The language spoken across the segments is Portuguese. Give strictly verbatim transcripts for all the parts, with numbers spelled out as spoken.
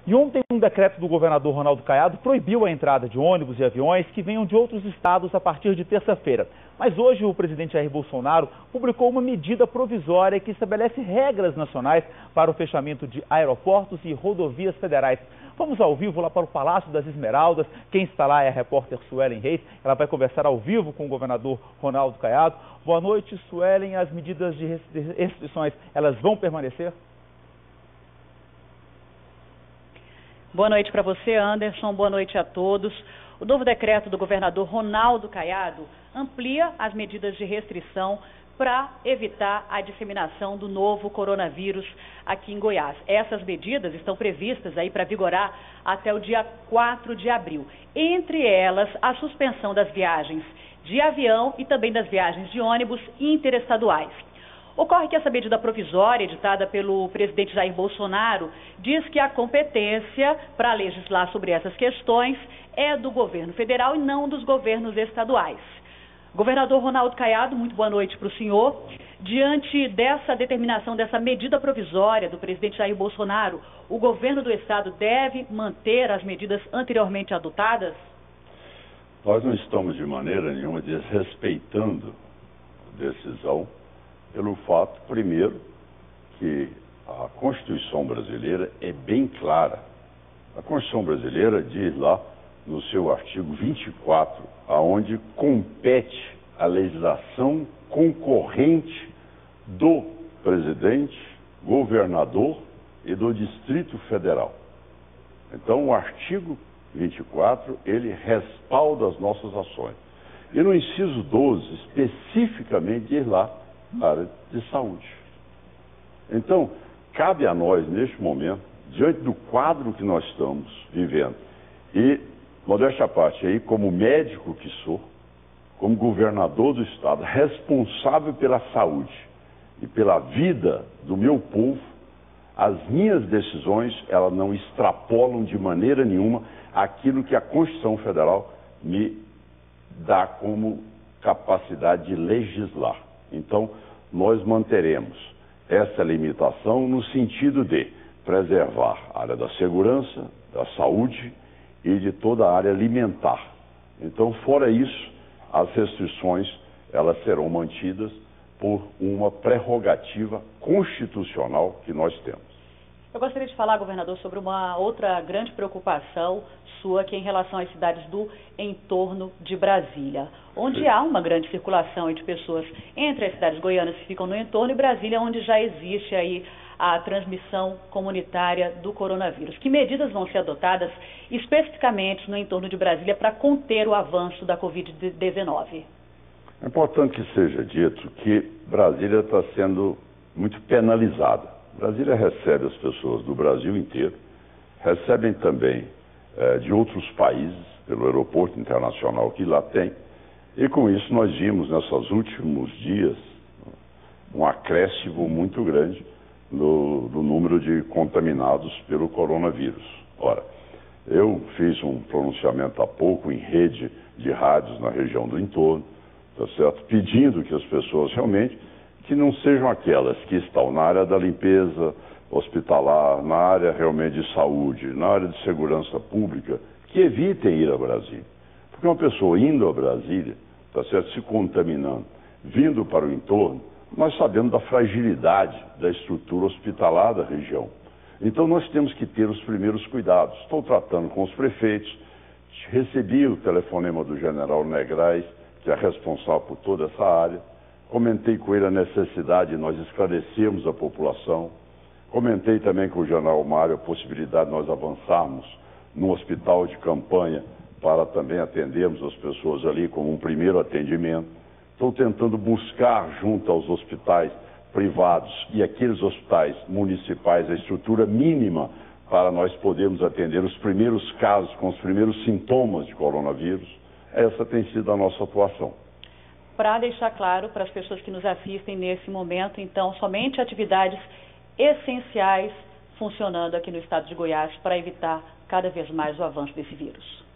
E ontem um decreto do governador Ronaldo Caiado proibiu a entrada de ônibus e aviões que venham de outros estados a partir de terça-feira. Mas hoje o presidente Jair Bolsonaro publicou uma medida provisória que estabelece regras nacionais para o fechamento de aeroportos e rodovias federais. Vamos ao vivo lá para o Palácio das Esmeraldas. Quem está lá é a repórter Suelen Reis. Ela vai conversar ao vivo com o governador Ronaldo Caiado. Boa noite, Suelen. As medidas de restrições, elas vão permanecer? Boa noite para você, Anderson. Boa noite a todos. O novo decreto do governador Ronaldo Caiado amplia as medidas de restrição para evitar a disseminação do novo coronavírus aqui em Goiás. Essas medidas estão previstas aí para vigorar até o dia quatro de abril. Entre elas, a suspensão das viagens de avião e também das viagens de ônibus interestaduais. Ocorre que essa medida provisória, editada pelo presidente Jair Bolsonaro, diz que a competência para legislar sobre essas questões é do governo federal e não dos governos estaduais. Governador Ronaldo Caiado, muito boa noite para o senhor. Diante dessa determinação, dessa medida provisória do presidente Jair Bolsonaro, o governo do estado deve manter as medidas anteriormente adotadas? Nós não estamos de maneira nenhuma desrespeitando a decisão, pelo fato, primeiro, que a Constituição brasileira é bem clara. A Constituição brasileira diz lá, no seu artigo vinte e quatro, aonde compete a legislação concorrente do presidente, governador e do Distrito Federal. Então, o artigo vinte e quatro, ele respalda as nossas ações. E no inciso doze, especificamente, diz lá, área de saúde. Então, cabe a nós, neste momento, diante do quadro que nós estamos vivendo, e, modéstia à parte, aí, como médico que sou, como governador do estado, responsável pela saúde e pela vida do meu povo, as minhas decisões, elas não extrapolam de maneira nenhuma aquilo que a Constituição Federal me dá como capacidade de legislar. Então, nós manteremos essa limitação no sentido de preservar a área da segurança, da saúde e de toda a área alimentar. Então, fora isso, as restrições, elas serão mantidas por uma prerrogativa constitucional que nós temos. Eu gostaria de falar, governador, sobre uma outra grande preocupação sua, que é em relação às cidades do entorno de Brasília, onde Sim. há uma grande circulação de pessoas entre as cidades goianas que ficam no entorno e Brasília, onde já existe aí a transmissão comunitária do coronavírus. Que medidas vão ser adotadas especificamente no entorno de Brasília para conter o avanço da covid dezenove? É importante que seja dito que Brasília está sendo muito penalizada. Brasília recebe as pessoas do Brasil inteiro, recebem também eh, de outros países, pelo aeroporto internacional que lá tem, e com isso nós vimos nesses últimos dias um acréscimo muito grande no, no número de contaminados pelo coronavírus. Ora, eu fiz um pronunciamento há pouco em rede de rádios na região do entorno, tá certo? Pedindo que as pessoas realmente que não sejam aquelas que estão na área da limpeza hospitalar, na área realmente de saúde, na área de segurança pública, que evitem ir a Brasília. Porque uma pessoa indo a Brasília, tá certo, se contaminando, vindo para o entorno, nós sabemos da fragilidade da estrutura hospitalar da região. Então nós temos que ter os primeiros cuidados. Estou tratando com os prefeitos, recebi o telefonema do general Negrais, que é responsável por toda essa área. Comentei com ele a necessidade de nós esclarecermos a população. Comentei também com o general Mário a possibilidade de nós avançarmos no hospital de campanha para também atendermos as pessoas ali como um primeiro atendimento. Estou tentando buscar junto aos hospitais privados e aqueles hospitais municipais a estrutura mínima para nós podermos atender os primeiros casos com os primeiros sintomas de coronavírus. Essa tem sido a nossa atuação. Para deixar claro para as pessoas que nos assistem nesse momento, então, somente atividades essenciais funcionando aqui no estado de Goiás para evitar cada vez mais o avanço desse vírus.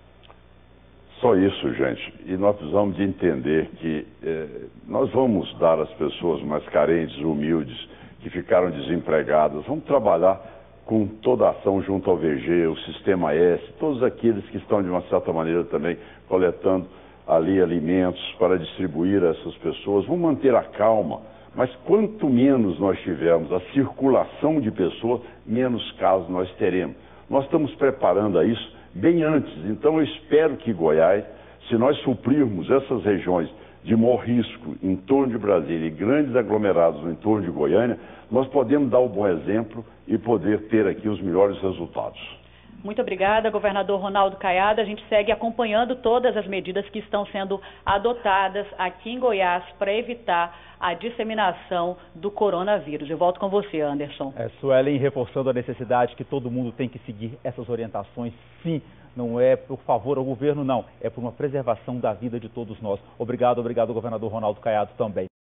Só isso, gente. E nós precisamos de entender que eh, nós vamos dar às pessoas mais carentes, humildes, que ficaram desempregadas, vamos trabalhar com toda a ação junto ao V G, o Sistema S, todos aqueles que estão, de uma certa maneira, também coletando ali alimentos para distribuir a essas pessoas. Vamos manter a calma, mas quanto menos nós tivermos a circulação de pessoas, menos casos nós teremos. Nós estamos preparando a isso bem antes, então eu espero que Goiás, se nós suprirmos essas regiões de maior risco em torno de Brasília e grandes aglomerados no entorno de Goiânia, nós podemos dar o bom exemplo e poder ter aqui os melhores resultados. Muito obrigada, governador Ronaldo Caiado. A gente segue acompanhando todas as medidas que estão sendo adotadas aqui em Goiás para evitar a disseminação do coronavírus. Eu volto com você, Anderson. É, Suelen, reforçando a necessidade que todo mundo tem que seguir essas orientações, sim. Não é por favor ao governo, não. É por uma preservação da vida de todos nós. Obrigado, obrigado, governador Ronaldo Caiado, também.